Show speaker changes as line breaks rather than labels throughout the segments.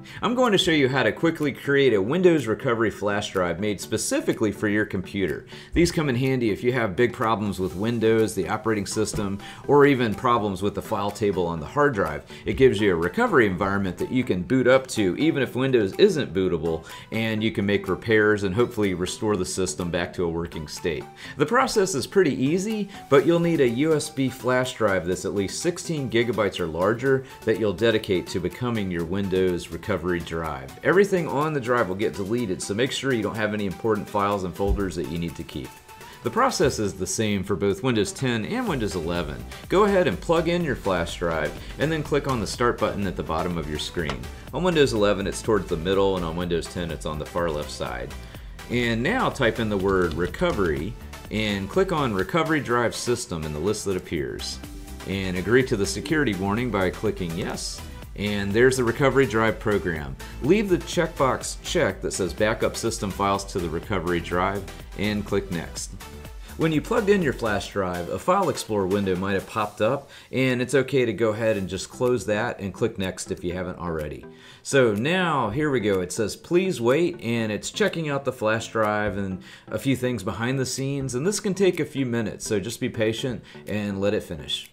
I'm going to show you how to quickly create a Windows recovery flash drive made specifically for your computer. These come in handy if you have big problems with Windows, the operating system, or even problems with the file table on the hard drive. It gives you a recovery environment that you can boot up to even if Windows isn't bootable, and you can make repairs and hopefully restore the system back to a working state. The process is pretty easy, but you'll need a USB flash drive that's at least 16 gigabytes or larger that you'll dedicate to becoming your Windows recovery drive. Everything on the drive will get deleted, so make sure you don't have any important files and folders that you need to keep. The process is the same for both Windows 10 and Windows 11. Go ahead and plug in your flash drive and then click on the Start button at the bottom of your screen. On Windows 11 it's towards the middle, and on Windows 10 it's on the far left side. And now type in the word recovery and click on Recovery Drive System in the list that appears. And agree to the security warning by clicking yes. And there's the recovery drive program. Leave the checkbox checked that says backup system files to the recovery drive and click next. When you plugged in your flash drive, a File Explorer window might have popped up, and it's okay to go ahead and just close that and click next if you haven't already. So now, here we go. It says please wait, and it's checking out the flash drive and a few things behind the scenes, and this can take a few minutes, so just be patient and let it finish.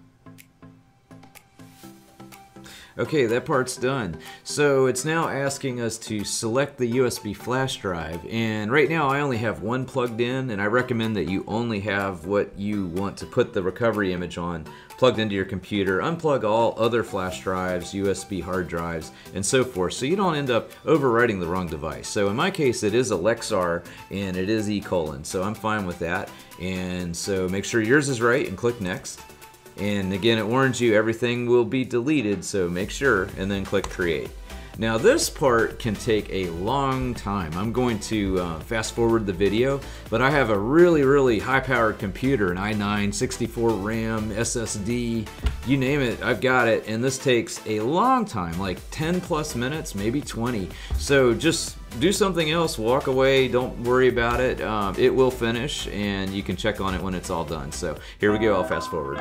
Okay, that part's done. So it's now asking us to select the USB flash drive, and right now I only have one plugged in, and I recommend that you only have what you want to put the recovery image on plugged into your computer. Unplug all other flash drives, USB hard drives, and so forth, so you don't end up overwriting the wrong device. So in my case it is a Lexar and it is E:, so I'm fine with that. And so make sure yours is right and click next. And again, it warns you everything will be deleted, so make sure, and then click create. Now this part can take a long time. I'm going to fast forward the video, but I have a really high-powered computer, an i9, 64 RAM, SSD, you name it, I've got it, and this takes a long time, like 10 plus minutes, maybe 20. So just do something else, walk away, don't worry about it. It will finish, and you can check on it when it's all done. So here we go, I'll fast forward.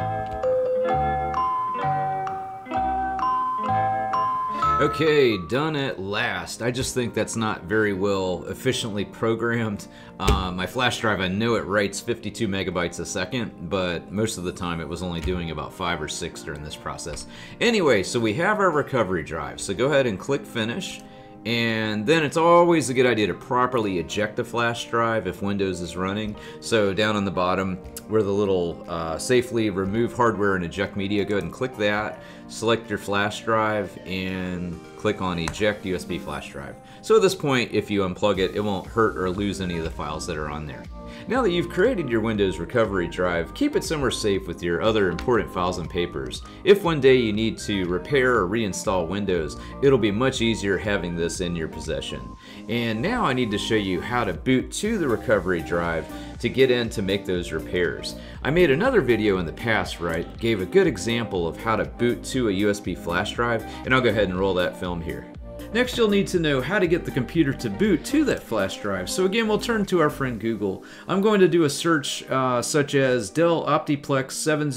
Okay, done at last. I just think that's not very well efficiently programmed. My flash drive, I know it writes 52 megabytes a second, but most of the time it was only doing about 5 or 6 during this process. Anyway, so we have our recovery drive. So go ahead and click finish. And then it's always a good idea to properly eject a flash drive if Windows is running. So down on the bottom where the little safely remove hardware and eject media, go ahead and click that, select your flash drive, and click on eject USB flash drive. So at this point, if you unplug it, it won't hurt or lose any of the files that are on there. Now that you've created your Windows recovery drive, keep it somewhere safe with your other important files and papers. If one day you need to repair or reinstall Windows, it'll be much easier having this in your possession. And now I need to show you how to boot to the recovery drive to get in to make those repairs. I made another video in the past where I gave a good example of how to boot to a USB flash drive, and I'll go ahead and roll that film here. Next, you'll need to know how to get the computer to boot to that flash drive. So again, we'll turn to our friend Google. I'm going to do a search such as Dell Optiplex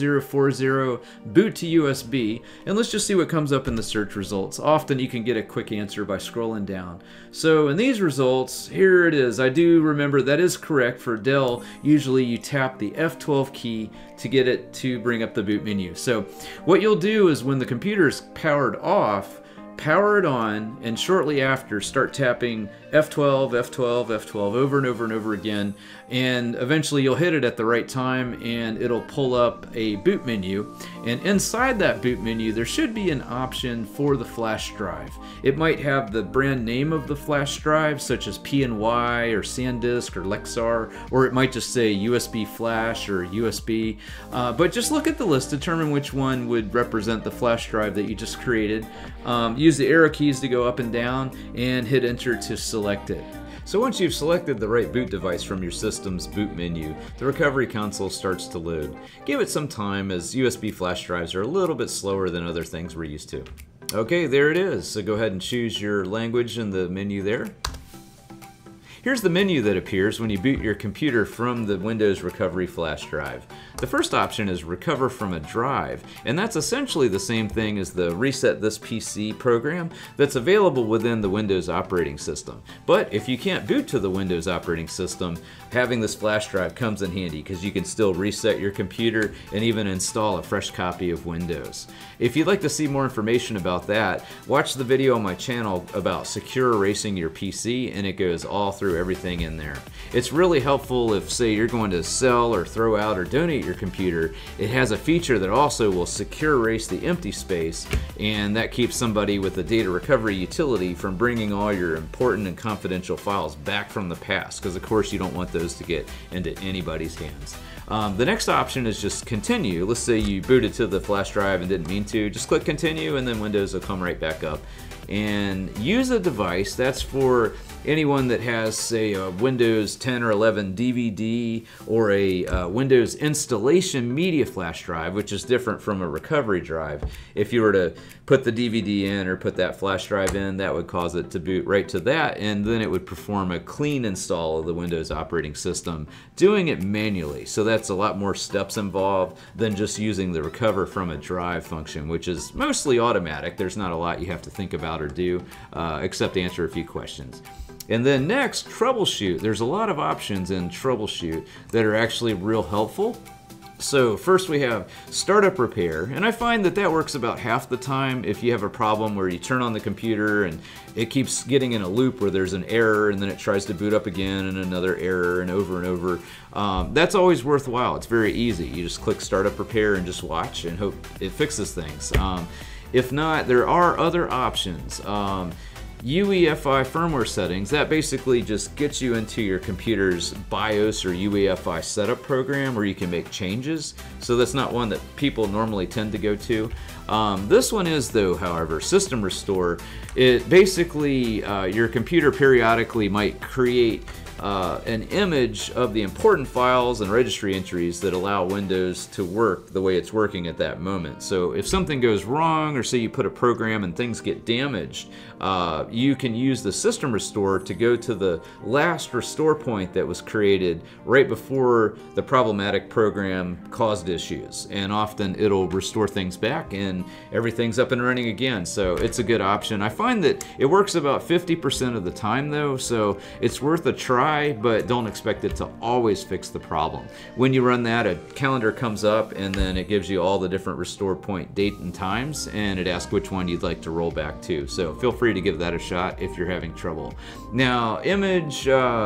7040 boot to USB, and let's just see what comes up in the search results. Often you can get a quick answer by scrolling down. So in these results, here it is. I do remember that is correct for Dell. Usually you tap the F12 key to get it to bring up the boot menu. So what you'll do is when the computer is powered off, power it on, and shortly after start tapping F12, F12, F12 over and over and over again, and eventually you'll hit it at the right time and it'll pull up a boot menu, and inside that boot menu there should be an option for the flash drive. It might have the brand name of the flash drive such as PNY or SanDisk or Lexar, or it might just say USB flash or USB, but just look at the list, determine which one would represent the flash drive that you just created. Use the arrow keys to go up and down and hit enter to select it. So once you've selected the right boot device from your system's boot menu, the recovery console starts to load. Give it some time as USB flash drives are a little bit slower than other things we're used to. Okay, there it is. So go ahead and choose your language in the menu there. Here's the menu that appears when you boot your computer from the Windows Recovery flash drive. The first option is Recover from a Drive, and that's essentially the same thing as the Reset This PC program that's available within the Windows operating system. But if you can't boot to the Windows operating system, having this flash drive comes in handy because you can still reset your computer and even install a fresh copy of Windows. If you'd like to see more information about that, watch the video on my channel about secure erasing your PC, and it goes all through everything in there. It's really helpful if, say, you're going to sell or throw out or donate your computer. It has a feature that also will secure erase the empty space, and that keeps somebody with a data recovery utility from bringing all your important and confidential files back from the past, because of course you don't want those to get into anybody's hands. The next option is just continue. Let's say you booted to the flash drive and didn't mean to. Just click continue and then Windows will come right back up. And use a device. That's for anyone that has, say, a Windows 10 or 11 DVD or a Windows installation media flash drive, which is different from a recovery drive. If you were to put the DVD in or put that flash drive in, that would cause it to boot right to that, and then it would perform a clean install of the Windows operating system, doing it manually. So that's a lot more steps involved than just using the Recover from a Drive function, which is mostly automatic. There's not a lot you have to think about or do, except answer a few questions. And then next, Troubleshoot. There's a lot of options in Troubleshoot that are actually real helpful. So first we have Startup Repair, and I find that that works about half the time if you have a problem where you turn on the computer and it keeps getting in a loop where there's an error and then it tries to boot up again and another error and over. That's always worthwhile. It's very easy. You just click Startup Repair and just watch and hope it fixes things. If not, there are other options. UEFI firmware settings, that basically just gets you into your computer's BIOS or UEFI setup program where you can make changes. So that's not one that people normally tend to go to. This one is, though, however, System Restore. It basically, your computer periodically might create an image of the important files and registry entries that allow Windows to work the way it's working at that moment. So if something goes wrong, or say you put a program and things get damaged, you can use the System Restore to go to the last restore point that was created right before the problematic program caused issues. And often it'll restore things back and everything's up and running again. So it's a good option. I find that it works about 50% of the time, though, so it's worth a try, but don't expect it to always fix the problem. When you run that, a calendar comes up and then it gives you all the different restore point date and times, and it asks which one you'd like to roll back to. So feel free to give that a shot if you're having trouble. Now, image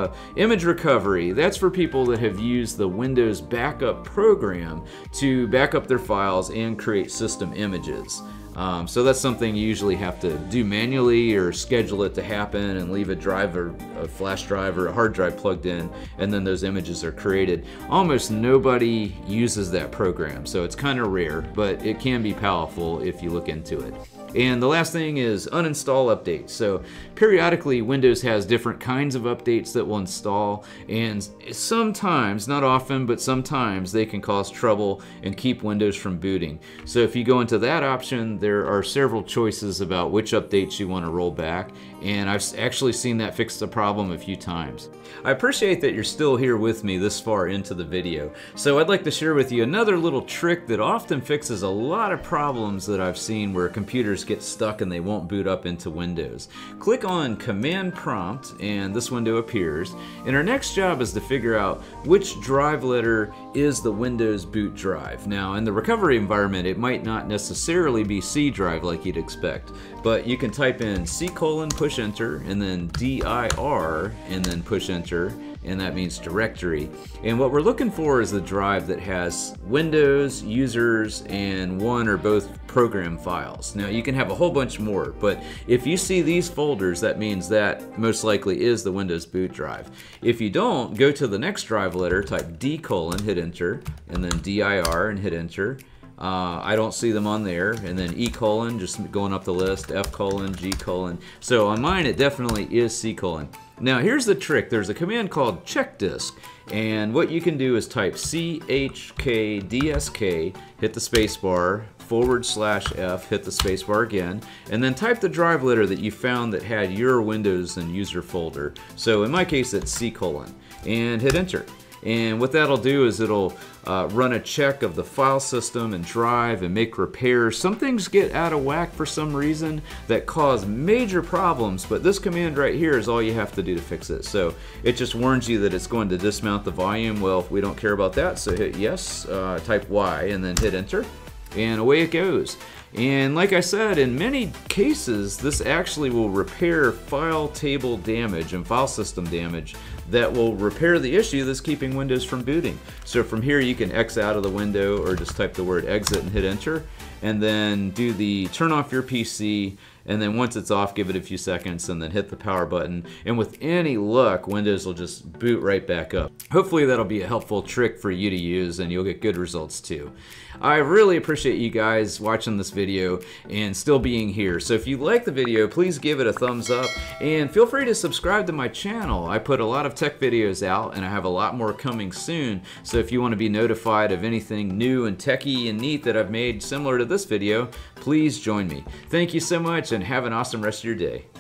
recovery, that's for people that have used the Windows backup program to back up their files and create system images. So that's something you usually have to do manually or schedule it to happen and leave a drive or a flash drive or a hard drive plugged in, and then those images are created. Almost nobody uses that program, so it's kind of rare, but it can be powerful if you look into it. And the last thing is uninstall updates. So periodically Windows has different kinds of updates that will install, and sometimes, not often, but sometimes they can cause trouble and keep Windows from booting. So if you go into that option, there are several choices about which updates you want to roll back, and I've actually seen that fix the problem a few times. I appreciate that you're still here with me this far into the video. So I'd like to share with you another little trick that often fixes a lot of problems that I've seen where computers get stuck and they won't boot up into Windows. Click on Command Prompt and this window appears, and our next job is to figure out which drive letter is the Windows boot drive. Now in the recovery environment it might not necessarily be C drive like you'd expect, but you can type in C:, push enter, and then dir, and then push enter, and that means directory. And what we're looking for is the drive that has Windows, users, and one or both program files. Now you can have a whole bunch more, but if you see these folders, that means that most likely is the Windows boot drive. If you don't, go to the next drive letter, type D:, hit enter, and then dir and hit enter. I don't see them on there, and then E:, just going up the list, F:, G:. So on mine it definitely is C:. Now here's the trick. There's a command called Chkdsk, and what you can do is type CHKDSK, hit the space bar, / /F, hit the spacebar again, and then type the drive letter that you found that had your Windows and user folder. So in my case, it's C:, and hit enter. And what that'll do is it'll run a check of the file system and drive and make repairs. Some things get out of whack for some reason that cause major problems, but this command right here is all you have to do to fix it. So it just warns you that it's going to dismount the volume. Well, we don't care about that, so hit yes, type Y, and then hit enter, and away it goes. And like I said, in many cases, this actually will repair file table damage and file system damage that will repair the issue that's keeping Windows from booting. So from here you can X out of the window or just type the word exit and hit enter, and then do the turn off your PC, and then once it's off, give it a few seconds and then hit the power button, and with any luck, Windows will just boot right back up. Hopefully that'll be a helpful trick for you to use and you'll get good results too. I really appreciate you guys watching this video and still being here. So if you like the video, please give it a thumbs up and feel free to subscribe to my channel. I put a lot of tech videos out and I have a lot more coming soon. So if you want to be notified of anything new and techy and neat that I've made similar to this video, please join me. Thank you so much and have an awesome rest of your day.